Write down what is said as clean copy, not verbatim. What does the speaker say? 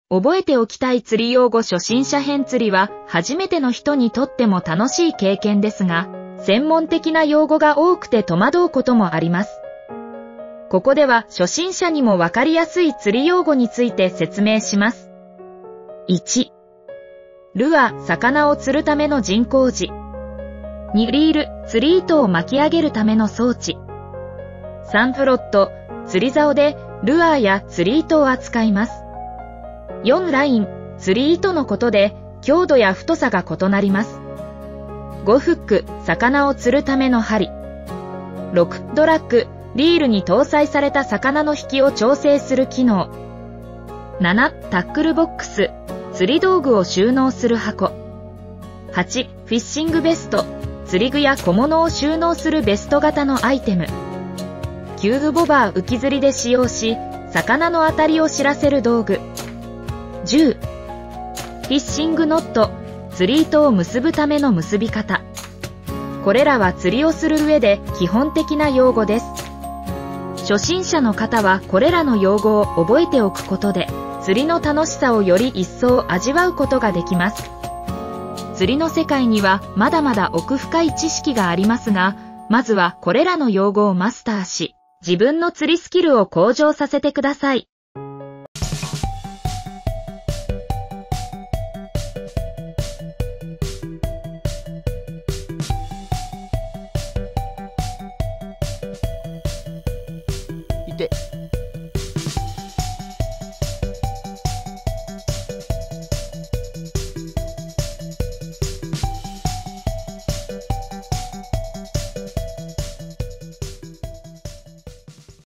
覚えておきたい釣り用語初心者編釣りは初めての人にとっても楽しい経験ですが、専門的な用語が多くて戸惑うこともあります。ここでは初心者にもわかりやすい釣り用語について説明します。1、ルアー、魚を釣るための人工時。2、リール、釣り糸を巻き上げるための装置。3、フロット、釣り竿でルアーや釣り糸を扱います。4、ライン、釣り糸のことで強度や太さが異なります。5、フック、魚を釣るための針。6、ドラッグ、リールに搭載された魚の引きを調整する機能。7、タックルボックス、釣り道具を収納する箱。8、フィッシングベスト、釣り具や小物を収納するベスト型のアイテム。9、ボバー、浮き釣りで使用し、魚の当たりを知らせる道具。10、フィッシングノット、釣り糸を結ぶための結び方。これらは釣りをする上で基本的な用語です。初心者の方はこれらの用語を覚えておくことで、釣りの楽しさをより一層味わうことができます。釣りの世界にはまだまだ奥深い知識がありますが、まずはこれらの用語をマスターし、自分の釣りスキルを向上させてください。